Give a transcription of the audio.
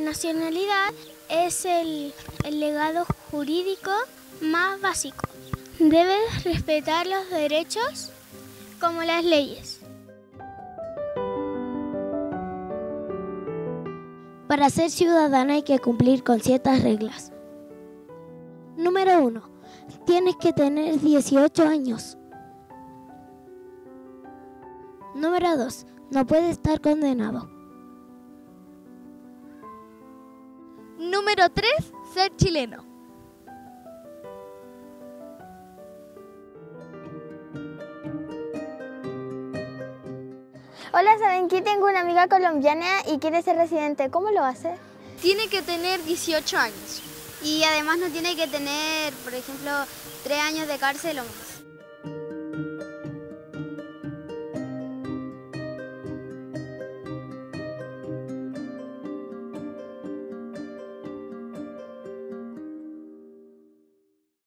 nacionalidad es el legado jurídico más básico. Debes respetar los derechos como las leyes. Para ser ciudadana hay que cumplir con ciertas reglas. Número 1. Tienes que tener 18 años. Número 2. No puedes estar condenado. Número 3. Ser chileno. Hola, ¿saben qué? Tengo una amiga colombiana y quiere ser residente. ¿Cómo lo hace? Tiene que tener 18 años. Y además no tiene que tener, por ejemplo, 3 años de cárcel o más.